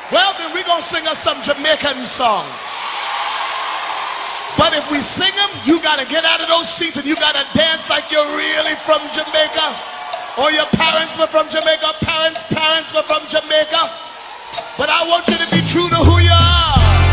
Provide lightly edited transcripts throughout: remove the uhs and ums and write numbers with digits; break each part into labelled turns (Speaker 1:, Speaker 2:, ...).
Speaker 1: Well, then we're going to sing us some Jamaican songs. But if we sing them, you got to get out of those seats and you got to dance like you're really from Jamaica. Or your parents were from Jamaica, parents were from Jamaica. But I want you to be true to who you are.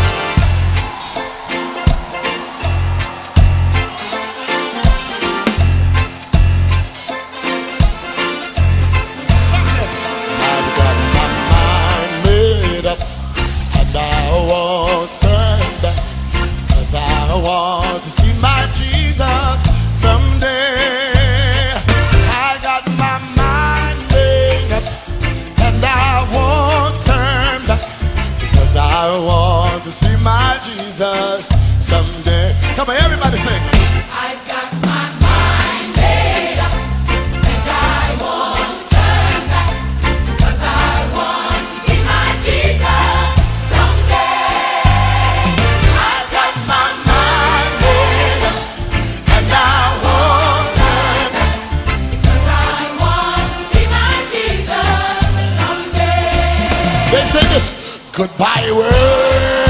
Speaker 1: I've got my mind made up and I won't turn back, 'cause I want to see my Jesus someday. I got my mind made up and I won't turn back, because I want to see my Jesus someday. Come on, everybody sing.
Speaker 2: I've got my mind made up and I won't turn back, 'cause I want to see my Jesus someday.
Speaker 1: I've got my mind made up and I won't turn back.
Speaker 2: 'Cause I want to see my Jesus someday.
Speaker 1: They say this: goodbye world,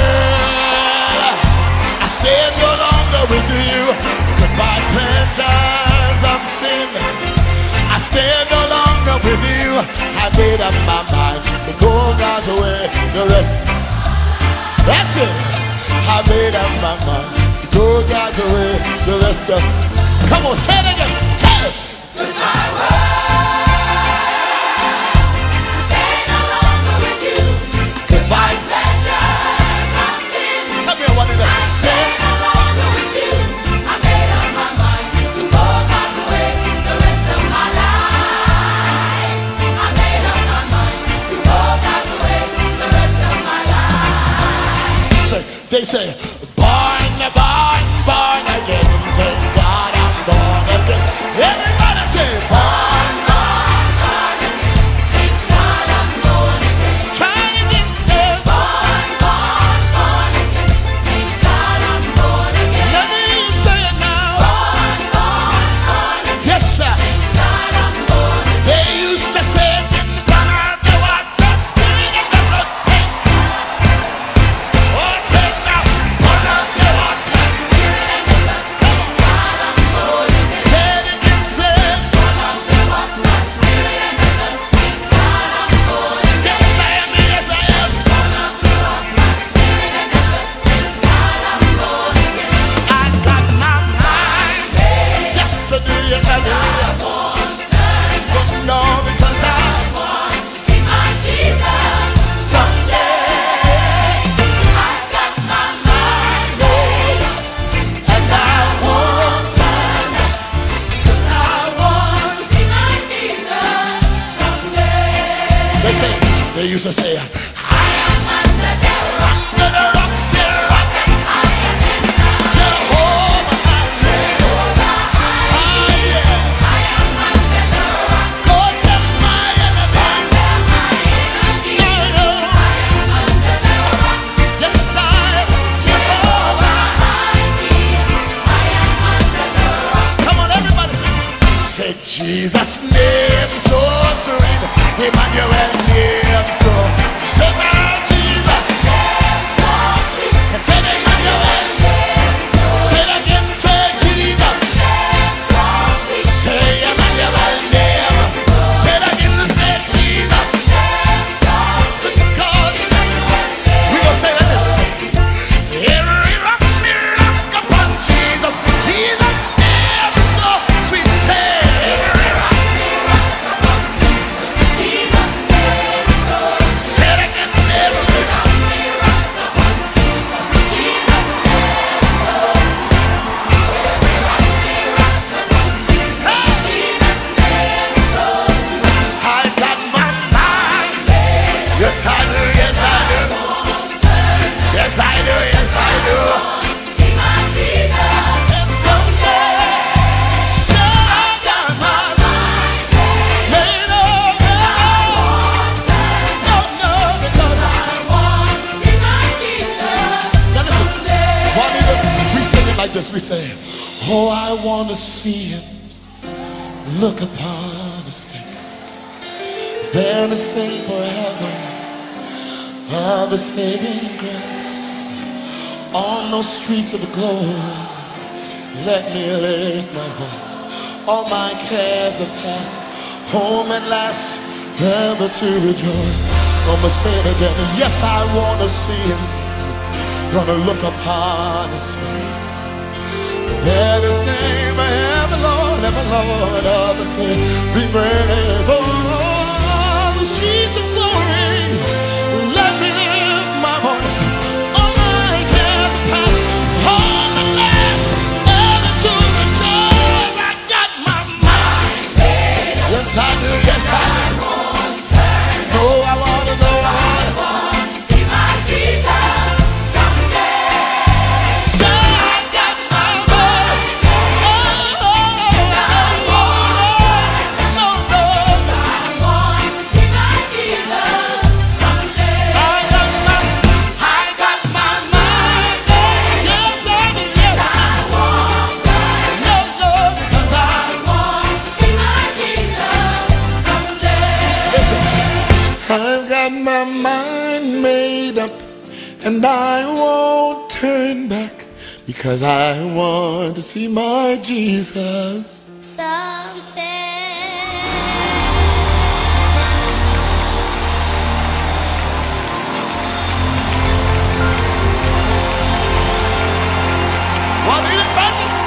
Speaker 1: I stay no longer with you. Goodbye pleasures of sin, I stay no longer with you. I made up my mind to go God's way. The rest, that's it. I made up my mind to go God's way. The rest of, come on, say it again. Say it.
Speaker 2: Goodbye world, I stay no longer with you.
Speaker 1: Goodbye.
Speaker 2: Pleasures of sin,
Speaker 1: Come here, one of them.
Speaker 2: I stay no longer with you. I made up my mind to go God's way the rest of my life. I made up my mind to go God's way the rest of my life.
Speaker 1: They say, born, born, born again. Thank God I'm born again. Everybody say, born,
Speaker 2: Born again, thank God I'm born again.
Speaker 1: try it again, say,
Speaker 2: Born again, thank God I'm born again.
Speaker 1: let me hear you say it now.
Speaker 2: Born again,
Speaker 1: Yes, sir.
Speaker 2: God I'm born again.
Speaker 1: They used to say, in front of the water, spirit of the blood, take. Oh, say it now, burn up the water. Say it again, say it. Yes, I am, yes, I am. I got my mind. Yes, I do, yes, I do. But no, because I
Speaker 2: See my Jesus
Speaker 1: someday I got my mind made up, and I won't turn back, 'cause I want to see.
Speaker 2: see my Jesus someday.
Speaker 1: They used to say,
Speaker 2: I am under the rock,
Speaker 1: under the rocks here,
Speaker 2: that's higher than thou.
Speaker 1: Jehovah, ah, yeah.
Speaker 2: I am under the rock,
Speaker 1: Go tell my enemies,
Speaker 2: tell my enemies.
Speaker 1: I know,
Speaker 2: I am under the rock,
Speaker 1: yes, I am Jehovah.
Speaker 2: hide me. I am under the rock.
Speaker 1: Come on, everybody say, Jesus' name so sweet, Emmanuel name so. Say my Jesus,
Speaker 2: So sweet,
Speaker 1: say Emmanuel. Say it again, say Jesus.
Speaker 2: so sweet,
Speaker 1: Say Emmanuel name. Say it again, say Jesus. Because we gonna say this. Every rock me rock upon Jesus. Jesus' name so sweet. Say every rock. Say it again, every rock. I got my mind. Yes, I do. Yes, I do. Yes, I do. Yes, I do.
Speaker 2: see my Jesus.
Speaker 1: And someday, so I got my mind made up. No, no, because
Speaker 2: I want to see my Jesus
Speaker 1: now listen.
Speaker 2: someday.
Speaker 1: Juanita, we sing it like this. We say, oh, I want to see him, look upon his face, then to sing forever of the saving grace. On those streets of the globe, let me lift my voice. All my cares are past, home at last, ever to rejoice. I'ma say it again. Yes, I wanna see him. Gonna look upon his face. They're the same, ever Lord, of the same. Be praised. Oh, the streets of glory. Let me lift my voice. All my cares are past, home at last, ever to rejoice. I got my mind made up. Yes, I do. Yes, I do. Oh, I want to know.
Speaker 2: I want to see my Jesus someday.
Speaker 1: So I got my mind.
Speaker 2: I want to see my Jesus someday.
Speaker 1: I got my mind made. Yes, I do. Yes, I
Speaker 2: want to
Speaker 1: no, because I
Speaker 2: want to see my Jesus someday.
Speaker 1: listen. I've got my mind made up, and I won't turn back because I want to see my Jesus.
Speaker 2: Someday.
Speaker 1: Juanita Fergus.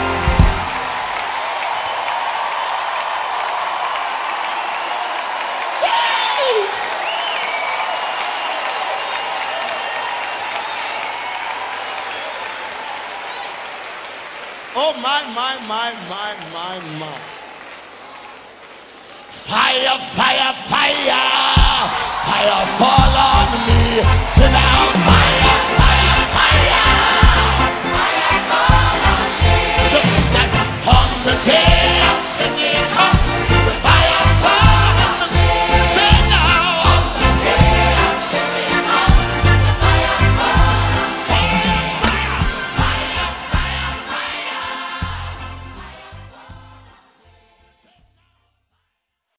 Speaker 1: Yay! Oh my. Fire, fire, fire. Fire fall on me. Sit down.